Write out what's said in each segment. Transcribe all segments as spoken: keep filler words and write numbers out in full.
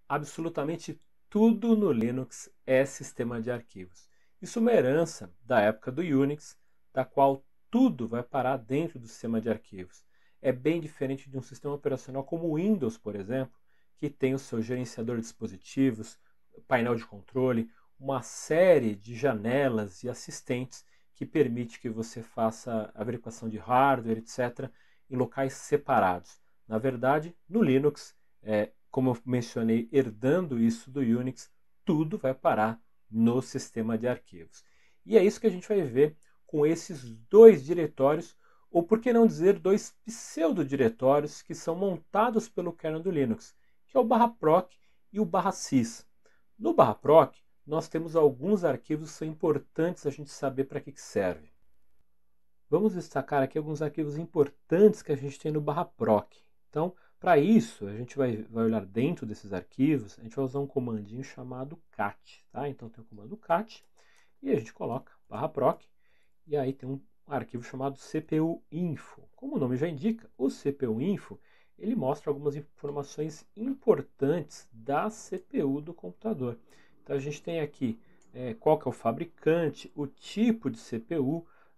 Absolutamente tudo no Linux é sistema de arquivos. Isso é uma herança da época do Unix, da qual tudo vai parar dentro do sistema de arquivos. É bem diferente de um sistema operacional como o Windows, por exemplo, que tem o seu gerenciador de dispositivos, painel de controle, uma série de janelas e assistentes que permite que você faça a verificação de hardware, etcétera, em locais separados. Na verdade, no Linux, é, como eu mencionei, herdando isso do Unix, tudo vai parar no sistema de arquivos. E é isso que a gente vai ver com esses dois diretórios, ou por que não dizer dois pseudo-diretórios que são montados pelo kernel do Linux, que é o barra proc e o barra sys. No barra proc, nós temos alguns arquivos que são importantes a gente saber para que, que serve. Vamos destacar aqui alguns arquivos importantes que a gente tem no barra proc. Então, para isso, a gente vai, vai olhar dentro desses arquivos, a gente vai usar um comandinho chamado cat. Tá? Então tem o comando cat e a gente coloca barra proc e aí tem um arquivo chamado cpuinfo. Como o nome já indica, o cpuinfo ele mostra algumas informações importantes da C P U do computador. Então a gente tem aqui é, qual que é o fabricante, o tipo de C P U,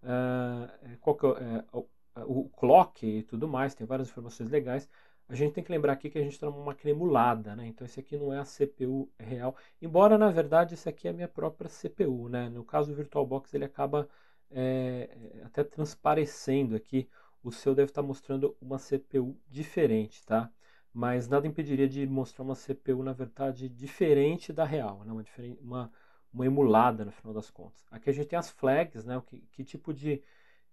uh, qual que é, uh, o, o clock e tudo mais, tem várias informações legais. A gente tem que lembrar aqui que a gente está numa máquina emulada, né? Então esse aqui não é a C P U real, embora na verdade esse aqui é a minha própria C P U, né? No caso do VirtualBox ele acaba é, até transparecendo aqui, o seu deve estar mostrando uma C P U diferente, tá? Mas nada impediria de mostrar uma C P U na verdade diferente da real, né? uma, uma, uma emulada no final das contas. Aqui a gente tem as flags, né? Que, que tipo de,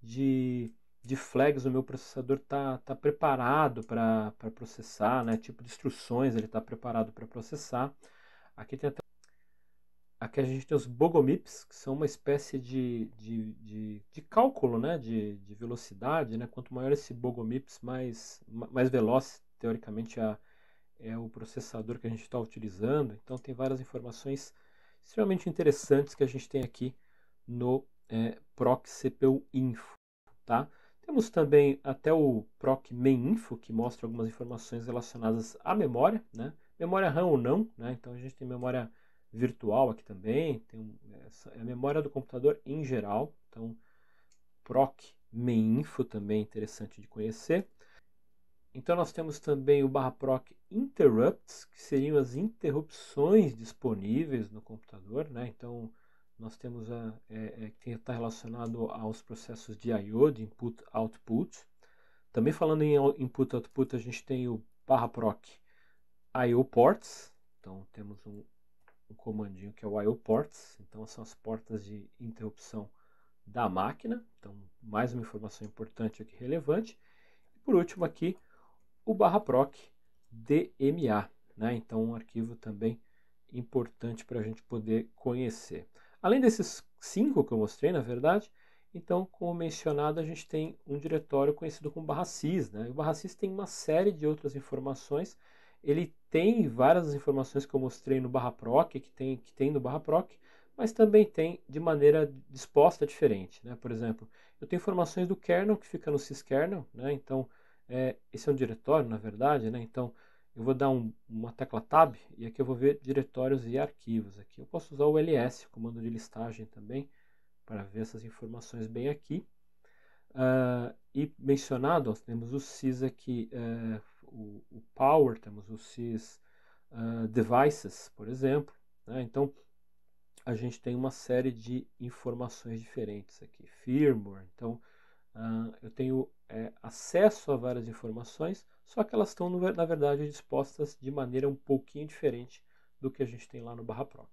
de de flags o meu processador está tá preparado para processar, né? Tipo de instruções ele está preparado para processar. Aqui, tem até... Aqui a gente tem os bogomips, que são uma espécie de, de, de, de cálculo, né? de, de velocidade. Né? Quanto maior esse bogomips, mais, mais veloz, teoricamente, é, é o processador que a gente está utilizando. Então tem várias informações extremamente interessantes que a gente tem aqui no é, proc cpuinfo. Tá? Temos também até o proc maininfo, que mostra algumas informações relacionadas à memória, né? Memória RAM ou não, né? Então a gente tem memória virtual aqui também, tem essa, é a memória do computador em geral. Então proc maininfo também é interessante de conhecer. Então nós temos também o barra proc interrupts, que seriam as interrupções disponíveis no computador, né? Então nós temos a é, é, que está relacionado aos processos de I O, de input output. Também falando em input output, a gente tem o barra proc I O ports. Então temos um, um comandinho que é o I O ports. Então são as portas de interrupção da máquina. Então mais uma informação importante aqui, relevante. E por último aqui o barra proc D M A, né? Então um arquivo também importante para a gente poder conhecer. Além desses cinco que eu mostrei, na verdade, então, como mencionado, a gente tem um diretório conhecido como barra sys, né? O barra sys tem uma série de outras informações. Ele tem várias informações que eu mostrei no barra proc, que tem, que tem no barra proc, mas também tem de maneira disposta diferente, né? Por exemplo, eu tenho informações do kernel que fica no syskernel, né? Então, é, esse é um diretório, na verdade, né? Então, eu vou dar um, uma tecla Tab e aqui eu vou ver diretórios e arquivos. Aqui eu posso usar o L S, o comando de listagem também, para ver essas informações bem aqui. Uh, e mencionado, nós temos o sys aqui, uh, o, o Power, temos o sys uh, Devices, por exemplo. Né? Então, a gente tem uma série de informações diferentes aqui. Firmware, então, uh, eu tenho é, acesso a várias informações, só que elas estão, na verdade, dispostas de maneira um pouquinho diferente do que a gente tem lá no barra proc.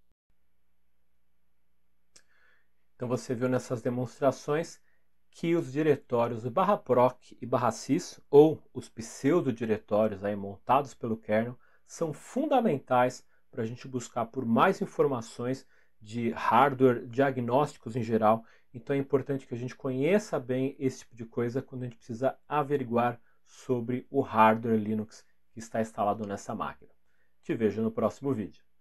Então você viu nessas demonstrações que os diretórios barra proc e barra sys, ou os pseudo-diretórios aí montados pelo kernel, são fundamentais para a gente buscar por mais informações de hardware, diagnósticos em geral. Então é importante que a gente conheça bem esse tipo de coisa quando a gente precisa averiguar sobre o hardware Linux que está instalado nessa máquina. Te vejo no próximo vídeo.